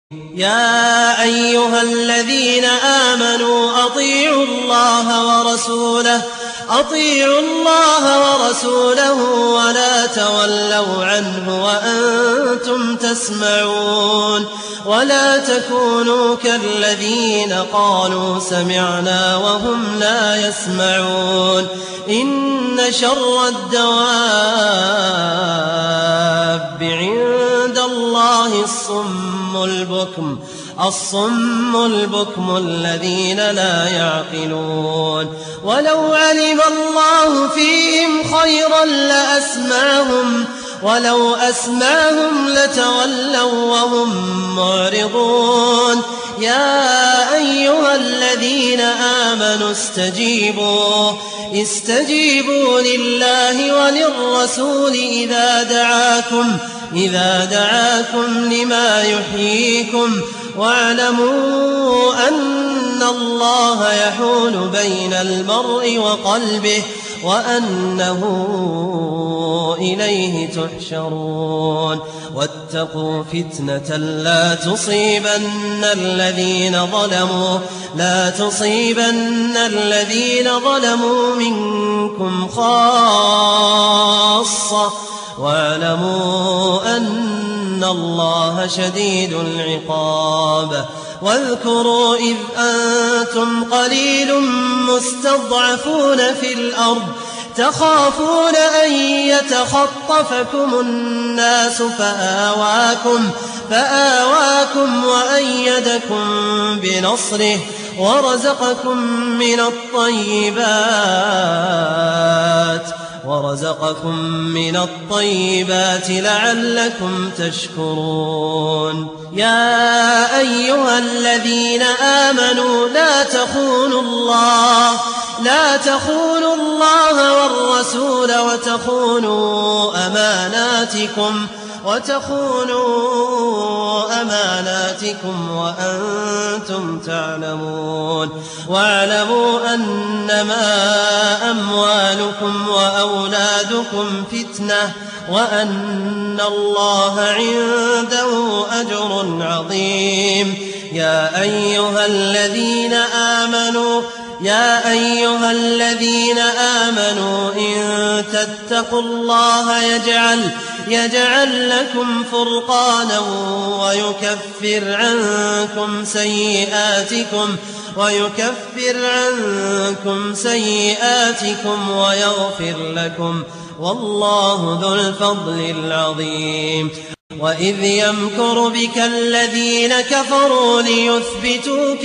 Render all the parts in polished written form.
يا أيها الذين آمنوا أطيعوا الله ورسوله ولا تولوا عنه وأنتم تسمعون ولا تكونوا كالذين قالوا سمعنا وهم لا يسمعون إن شر الدواب عند الله الصم البكم الذين لا يعقلون ولو علم الله فيهم خيرا ولو أسمعهم لتولوا وهم معرضون يا أيها الذين آمنوا استجيبوا لله وللرسول إذا دعاكم لما يحييكم واعلموا أن الله يحول بين المرء وقلبه وأنه إليه تحشرون واتقوا فتنة لا تصيبن الذين ظلموا منكم خاصة واعلموا أن الله شديد العقاب واذكروا إذ أنتم قليل مستضعفون في الأرض تخافون أن يتخطفكم الناس فآواكم وأيدكم بنصره ورزقكم من الطيبات لعلكم تشكرون يا أيها الذين آمنوا لا تخونوا الله والرسول وتخونوا أماناتكم وأنتم تعلمون واعلموا أنما أموالكم وأولادكم فتنة وأن الله عنده أجر عظيم يا أيها الذين آمنوا إن تتقوا الله يجعل لكم فرقانا ويكفر عنكم سيئاتكم ويغفر لكم والله ذو الفضل العظيم وإذ يمكر بك الذين كفروا ليثبتوك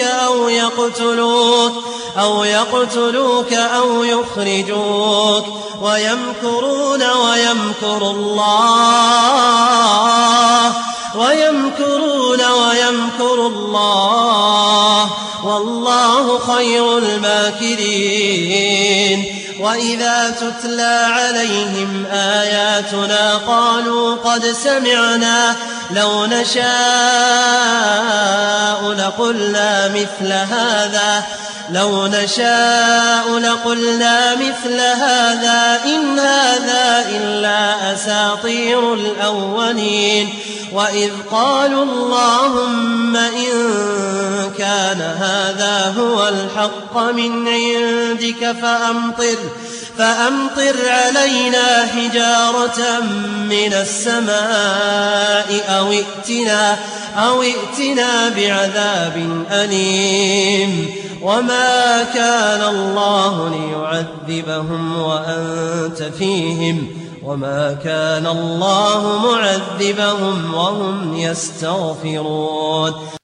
أو يقتلوك أو يخرجوك ويمكرون ويمكر الله والله خير الماكرين وإذا تتلى عليهم آياتنا قالوا قد سمعنا لو نشاء لقلنا مثل هذا إن هذا إلا أساطير الأولين وإذ قالوا اللهم إن كان هذا هو الحق من عندك فأمطر علينا حجارة من السماء أو ائتنا بعذاب أليم وما كان الله ليعذبهم وأنت فيهم وما كان الله معذبهم وهم يستغفرون